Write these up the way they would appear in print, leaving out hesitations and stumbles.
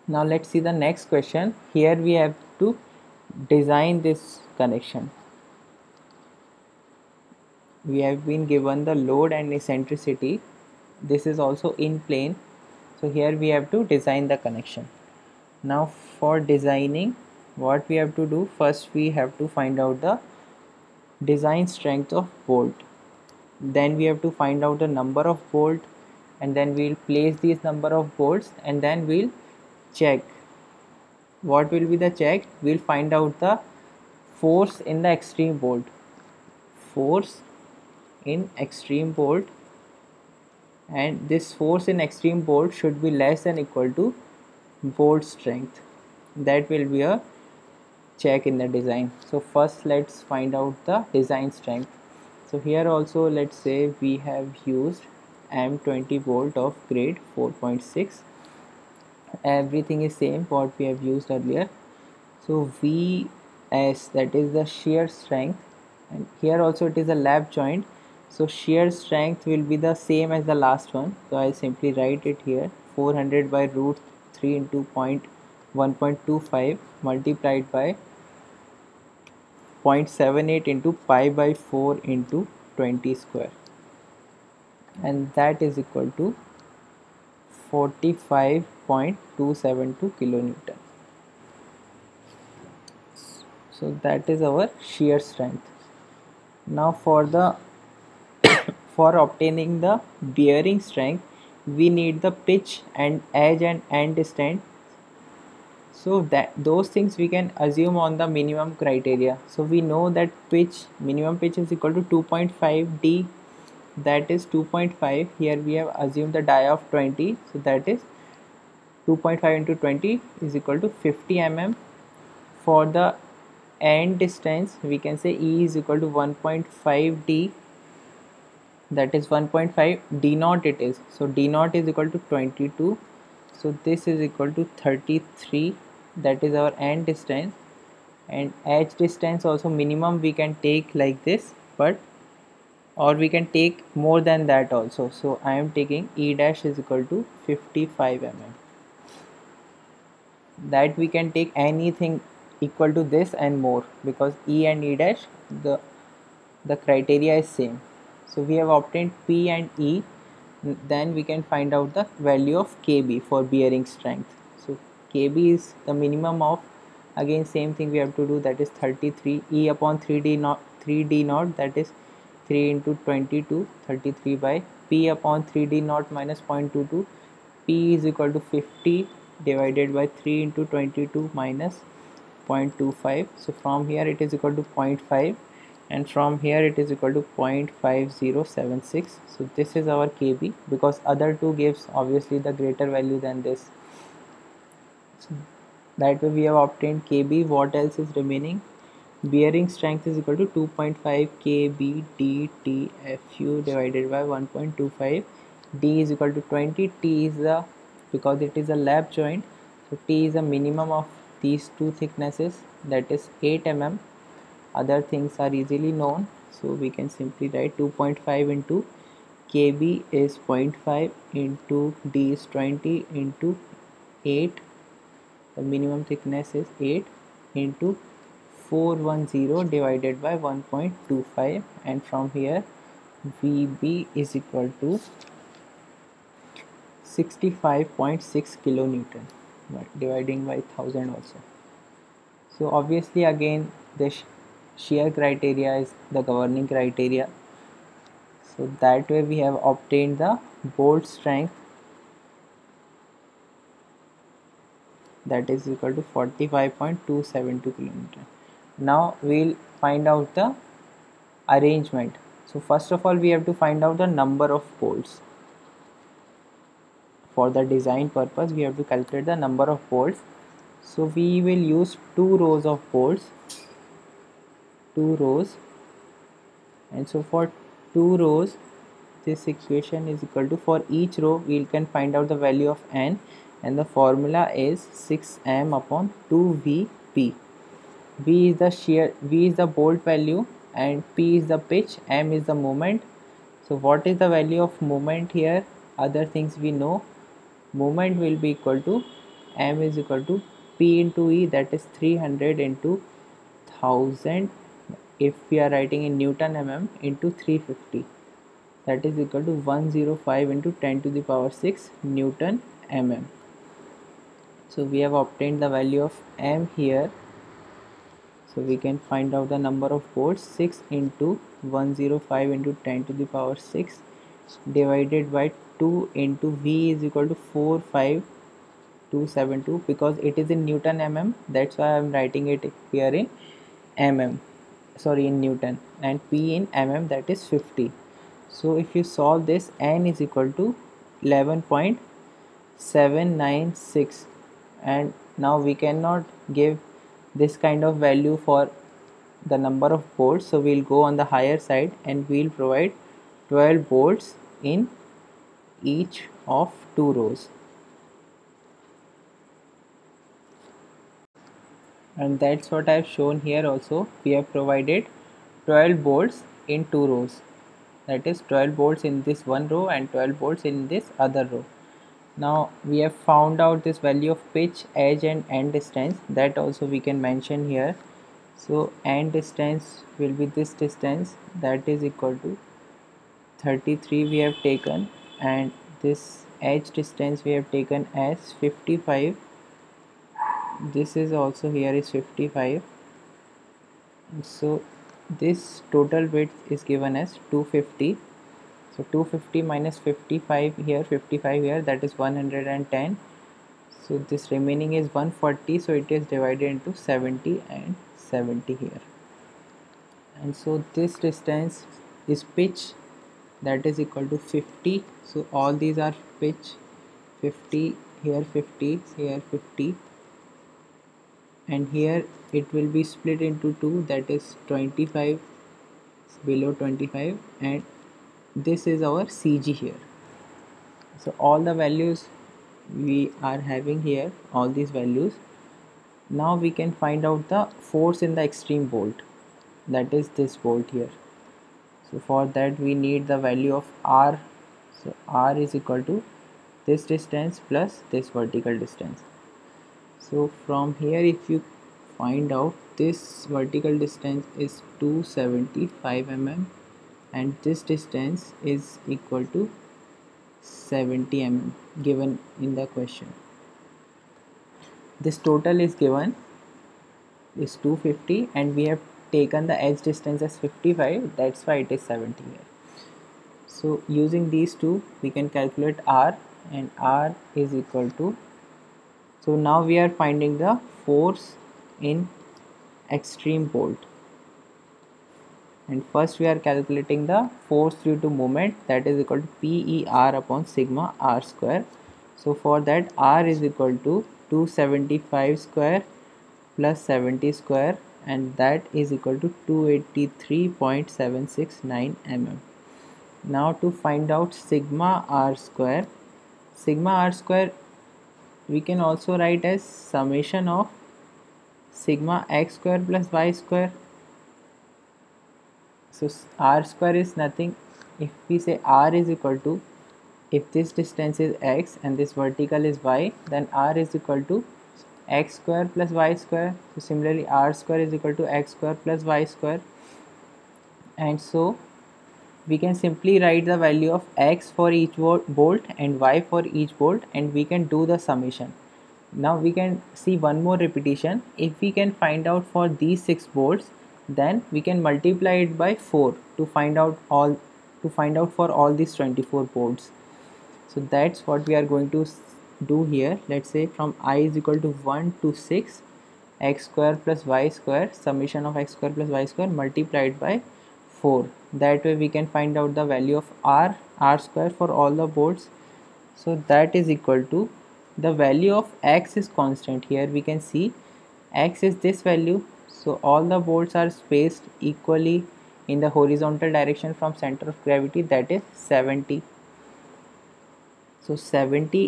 Now let's see the next question. Here we have to design this connection. We have been given the load and eccentricity. This is also in plane. So here we have to design the connection. Now for designing, what we have to do, first we have to find out the design strength of bolt. Then we have to find out the number of bolt, and then we'll place these number of bolts, and then we'll check. What will be the check? We'll find out the force in the extreme bolt. Force in extreme bolt, and this force in extreme bolt should be less than equal to bolt strength. That will be a check in the design. So first let's find out the design strength. So here also let's say we have used M20 bolt of grade 4.6. Everything is same what we have used earlier. So Vs, that is the shear strength, and here also it is a lap joint, so shear strength will be the same as the last one. So I'll simply write it here, 400 by root 3 into 1.25 multiplied by 0.78 into pi by 4 into 20 square, and that is equal to 45.272 kilonewton. So that is our shear strength. Now for the for obtaining the bearing strength, we need the pitch and edge and end distance. So that those things we can assume on the minimum criteria. So we know that minimum pitch is equal to 2.5 d, that is 2.5. Here we have assumed the die of 20, so that is 2.5 into 20 is equal to 50 mm. For the end distance, we can say E is equal to 1.5 d, that is 1.5 d naught it is. So d naught is equal to 22, so this is equal to 33, that is our end distance. And edge distance also minimum we can take like this, but or we can take more than that also. So I am taking E dash is equal to 55 mm. That we can take anything equal to this and more, because E and E dash, the criteria is same. So we have obtained P and E. Then we can find out the value of Kb for bearing strength. So Kb is the minimum of, again same thing we have to do, that is 33 E upon 3d naught, that is 3 into 22, 33 by P upon 3d naught minus 0.22. P is equal to 50 divided by 3 into 22 minus 0.25. So from here it is equal to 0.5, and from here it is equal to 0.5076. So this is our Kb, because other two gives obviously the greater value than this. So that way we have obtained Kb. What else is remaining? Bearing strength is equal to 2.5 Kb dTfu divided by 1.25. D is equal to 20. T is the, because it is a lap joint, so T is a minimum of these two thicknesses, that is 8 mm. Other things are easily known, so we can simply write 2.5 into Kb is 0.5 into D is 20 into 8, the minimum thickness is 8, into 410 divided by 1.25, and from here Vb is equal to 65.6 kilonewton, dividing by 1000 also. So obviously again the shear criteria is the governing criteria. So that way we have obtained the bolt strength, that is equal to 45.272 kilonewton. Now we'll find out the arrangement. So first of all we have to find out the number of bolts. For the design purpose we have to calculate the number of bolts. So we will use 2 rows of bolts, 2 rows, and so for 2 rows this equation is equal to, for each row we can find out the value of n, and the formula is 6m upon 2vp. V is the shear, V is the bolt value, and P is the pitch, M is the moment. So what is the value of moment here? Other things we know. Moment will be equal to M is equal to P into E, that is 300 into 1000, if we are writing in Newton mm, into 350, that is equal to 105 into 10 to the power 6 Newton mm. So we have obtained the value of M here. So we can find out the number of volts. 6 into 105 into 10 to the power 6 divided by 2 into V is equal to 45272, because it is in Newton mm, that's why I am writing it here in mm, sorry, in Newton, and P in mm, that is 50. So if you solve this, N is equal to 11.796, and now we cannot give this kind of value for the number of bolts, so we'll go on the higher side and we'll provide 12 bolts in each of 2 rows. And that's what I've shown here also. We have provided 12 bolts in 2 rows, that is 12 bolts in this one row and 12 bolts in this other row. Now we have found out this value of pitch, edge and end distance, that also we can mention here. So end distance will be this distance, that is equal to 33 we have taken, and this edge distance we have taken as 55. This is also here is 55. So this total width is given as 250. So 250 minus 55 here, 55 here, that is 110. So this remaining is 140, so it is divided into 70 and 70 here. And so this distance is pitch, that is equal to 50. So all these are pitch, 50 here, 50 here, 50, and here it will be split into 2, that is 25 below 25, and this is our CG here. So all the values we are having here, all these values. Now we can find out the force in the extreme bolt, that is this bolt here. So for that we need the value of R. So R is equal to this distance plus this vertical distance. So from here, if you find out, this vertical distance is 275 mm and this distance is equal to 70 mm given in the question. This total is given is 250 and we have taken the edge distance as 55, that's why it is 70 here. So using these two we can calculate R, and R is equal to, so now we are finding the force in extreme bolt, and first we are calculating the force due to moment, that is equal to PER upon sigma R square. So for that, R is equal to 275 square plus 70 square, and that is equal to 283.769 mm. Now to find out sigma R square, we can also write as summation of sigma x square plus y square. So R square is nothing, if we say R is equal to, if this distance is x and this vertical is y, then R is equal to x square plus y square. So similarly R square is equal to x square plus y square, and so we can simply write the value of x for each bolt and y for each bolt, and we can do the summation. Now we can see one more repetition. If we can find out for these 6 bolts, then we can multiply it by 4 to find out for all these 24 bolts. So that's what we are going to do here. Let's say from I is equal to 1 to 6, x square plus y square, summation of x square plus y square multiplied by 4. That way we can find out the value of R square for all the bolts. So that is equal to, the value of x is constant. Here we can see x is this value, so all the bolts are spaced equally in the horizontal direction from center of gravity, that is 70. So 70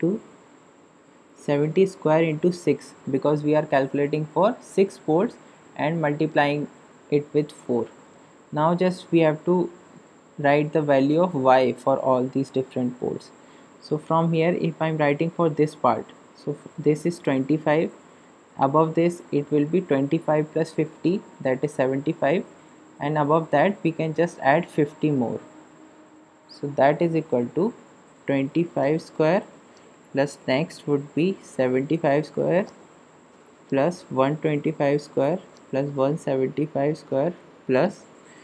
square into 6, because we are calculating for 6 bolts and multiplying it with 4. Now just we have to write the value of y for all these different bolts. So from here, if I'm writing for this part, So this is 25. Above this it will be 25 plus 50, that is 75, and above that we can just add 50 more. So that is equal to 25 square plus next would be 75 square plus 125 square plus 175 square plus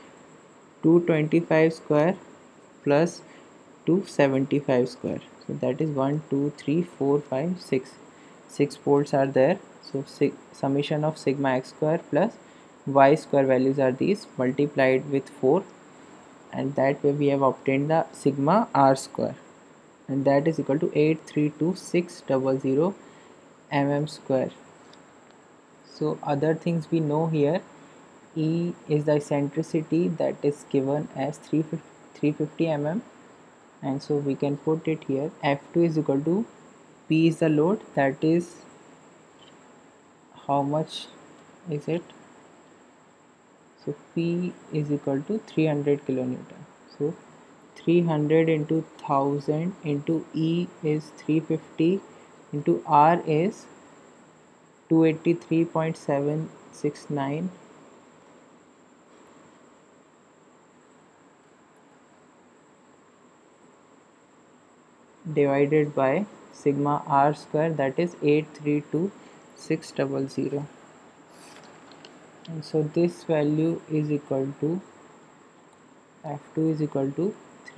225 square plus 275 square. So that is 1 2 3 4 5 6. 6 folds are there. So summation of sigma x square plus y square values are these multiplied with 4, and that way we have obtained the sigma r square, and that is equal to 832,600 mm square. So other things we know here, E is the eccentricity, that is given as 350 mm, and so we can put it here. F2 is equal to P is the load, that is how much is it? So P is equal to 300 kilonewton. So 300 into 1000 into E is 350 into R is 283.769 divided by sigma r square, that is 832,600, and so this value is equal to F2 is equal to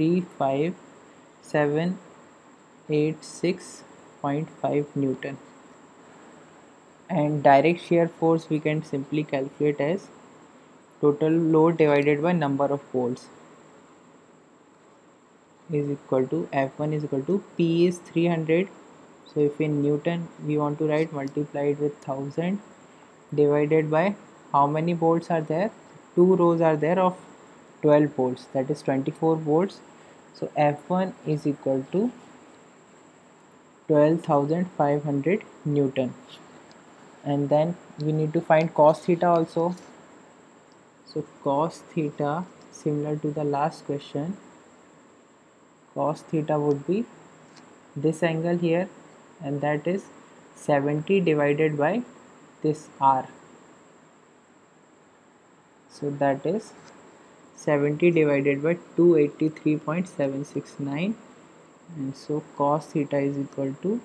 35786.5 Newton, and direct shear force we can simply calculate as total load divided by number of bolts is equal to F1 is equal to P is 300. So if in Newton we want to write, multiplied with 1000 divided by how many bolts are there? 2 rows are there of 12 bolts, that is 24 bolts. So F1 is equal to 12,500 Newton, and then we need to find cos theta also. So cos theta, similar to the last question, cos theta would be this angle here, and that is 70 divided by this r. So that is 70 divided by 283.769, and so cos theta is equal to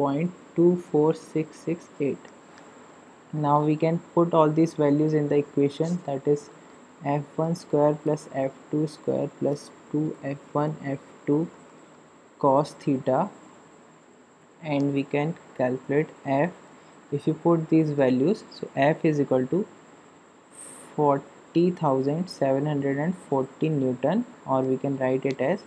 0.24668. Now we can put all these values in the equation, that is f1 square plus f2 square plus 2f1 f2 cos theta, and we can calculate f. If you put these values, so f is equal to 40,740 Newton, or we can write it as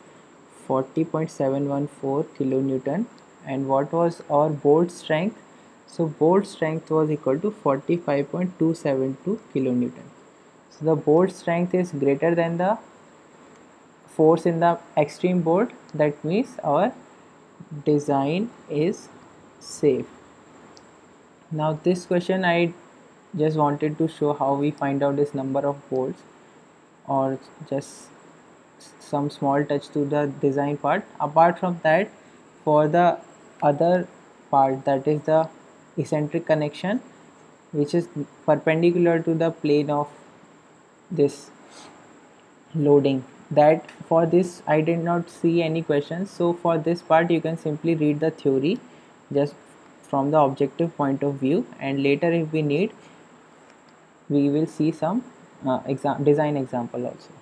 40.714 kilonewton. And what was our bolt strength? So bolt strength was equal to 45.272 kilonewton. So the bolt strength is greater than the force in the extreme bolt, that means our design is safe. Now this question I just wanted to show how we find out this number of bolts, or just some small touch to the design part. Apart from that, for the other part, that is the eccentric connection, which is perpendicular to the plane of this loading, that for this I did not see any questions. So for this part you can simply read the theory just from the objective point of view, and later if we need, we will see some design example also.